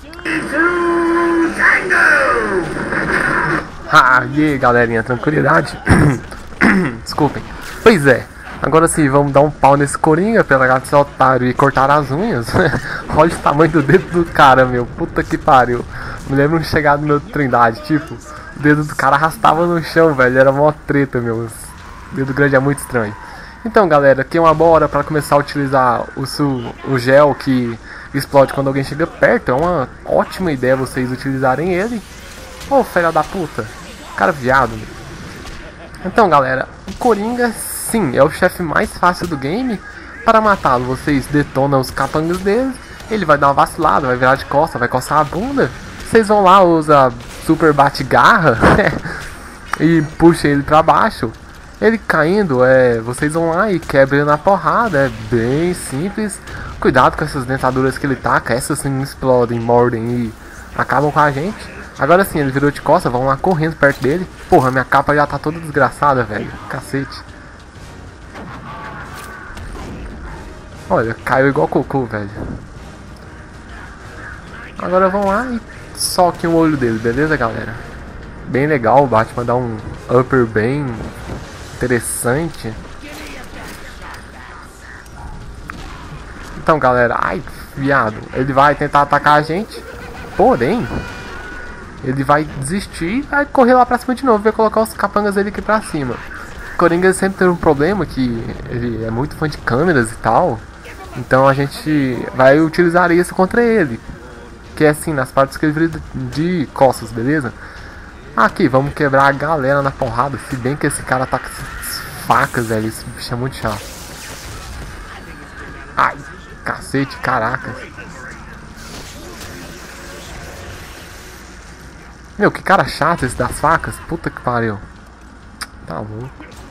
E aí, galerinha, tranquilidade? Desculpem. Pois é, agora sim, vamos dar um pau nesse Coringa, pegar esse otário e cortar as unhas. Olha o tamanho do dedo do cara, meu. Puta que pariu. Me lembro de chegar no meu Trindade, tipo, o dedo do cara arrastava no chão, velho. Era mó treta, meu. O dedo grande é muito estranho. Então, galera, aqui é uma boa hora pra começar a utilizar o gel que explode quando alguém chega perto. É uma ótima ideia vocês utilizarem ele. Ô, filha da puta. Cara viado. Então, galera, o Coringa, sim, é o chefe mais fácil do game. Para matá-lo, vocês detonam os capangas dele. Ele vai dar uma vacilada, vai virar de costa, vai coçar a bunda. Vocês vão lá, usa super bate-garra e puxa ele pra baixo. Ele caindo, vocês vão lá e quebram ele na porrada. É bem simples. Cuidado com essas dentaduras que ele taca. Essas sim explodem, mordem e acabam com a gente. Agora sim, ele virou de costas, vão lá correndo perto dele. Porra, minha capa já tá toda desgraçada, velho. Cacete. Olha, caiu igual cocô, velho. Agora vão lá e soquem o olho dele, beleza, galera? Bem legal, o Batman dá um upper bem interessante. Então, galera, ai, viado, ele vai tentar atacar a gente, porém ele vai desistir e vai correr lá pra cima de novo, vai colocar os capangas dele aqui pra cima. O Coringa sempre tem um problema que ele é muito fã de câmeras e tal, então a gente vai utilizar isso contra ele, que é assim, nas partes que ele vira de costas, beleza? Aqui, vamos quebrar a galera na porrada, se bem que esse cara tá com essas facas, velho, esse bicho é muito chato. Ai, cacete, caraca. Meu, que cara chato esse das facas, puta que pariu. Tá louco.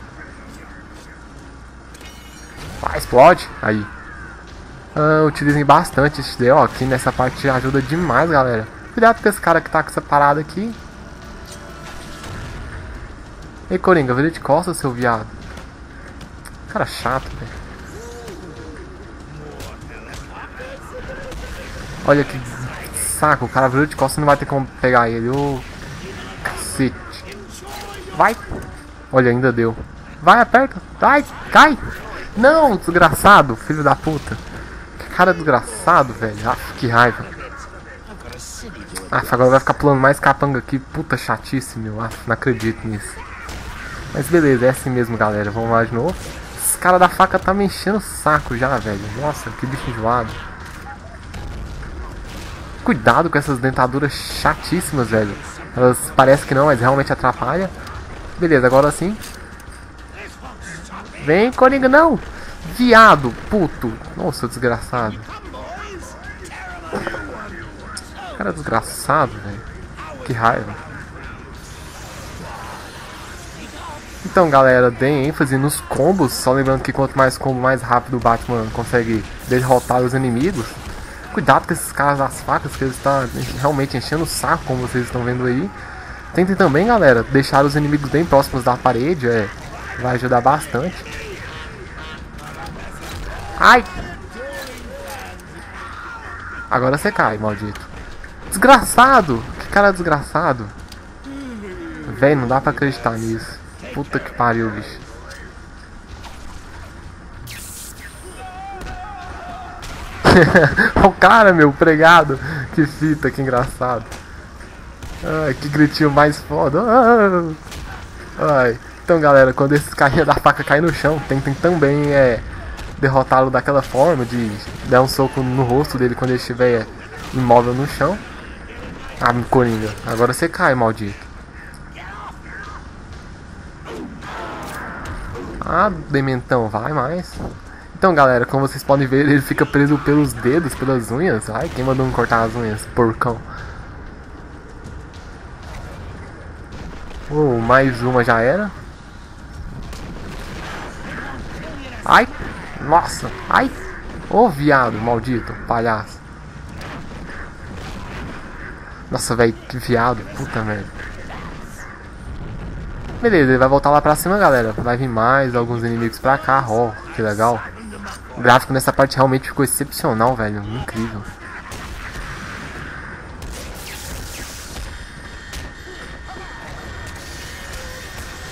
Vai, explode, aí. Utilizem bastante esse daí, ó, aqui nessa parte ajuda demais, galera. Cuidado com esse cara que tá com essa parada aqui. Ei, Coringa, vira de costas, seu viado. Cara chato, velho. Olha que saco, o cara virou de costas e não vai ter como pegar ele. Ô, cacete. Vai. Olha, ainda deu. Vai, aperta. Vai, cai. Não, desgraçado, filho da puta. Que cara desgraçado, velho. Ah, que raiva. Ah, agora vai ficar pulando mais capanga aqui. Puta chatice, meu. Ah, não acredito nisso. Mas beleza, é assim mesmo, galera. Vamos lá de novo. Esse cara da faca tá me enchendo o saco já, velho. Nossa, que bicho enjoado. Cuidado com essas dentaduras chatíssimas, velho. Elas parecem que não, mas realmente atrapalham. Beleza, agora sim. Vem, Coringa, não! Viado, puto. Nossa, desgraçado. Cara desgraçado, velho. Que raiva. Então, galera, deem ênfase nos combos. Só lembrando que quanto mais combo, mais rápido o Batman consegue derrotar os inimigos. Cuidado com esses caras das facas, que eles estão realmente enchendo o saco, como vocês estão vendo aí. Tentem também, galera, deixar os inimigos bem próximos da parede, vai ajudar bastante. Ai! Agora você cai, maldito. Desgraçado! Que cara desgraçado. Véi, não dá pra acreditar nisso. Puta que pariu, bicho. O cara, meu, pregado. Que fita, que engraçado. Ai, que gritinho mais foda. Ai. Então, galera, quando esses carinha da faca caem no chão, tentem também derrotá-lo daquela forma, de dar um soco no rosto dele quando ele estiver imóvel no chão. Ah, Coringa, agora você cai, maldito. Ah, dementão, vai mais. Então, galera, como vocês podem ver, ele fica preso pelos dedos, pelas unhas. Ai, quem mandou cortar as unhas? Porcão. Oh, mais uma já era. Ai, nossa, ai. Ô, viado, maldito, palhaço. Nossa, velho, que viado, puta merda. Beleza, ele vai voltar lá pra cima, galera. Vai vir mais alguns inimigos pra cá. Ó, que legal. O gráfico nessa parte realmente ficou excepcional, velho. Incrível.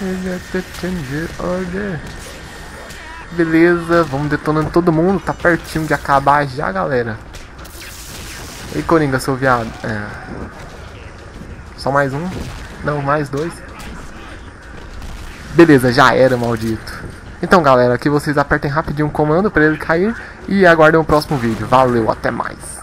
Change order. Beleza, vamos detonando todo mundo. Tá pertinho de acabar já, galera. Ei, Coringa, seu viado. É. Só mais um? Não, mais dois. Beleza, já era, maldito. Então, galera, aqui vocês apertem rapidinho o comando pra ele cair. E aguardem o próximo vídeo. Valeu, até mais.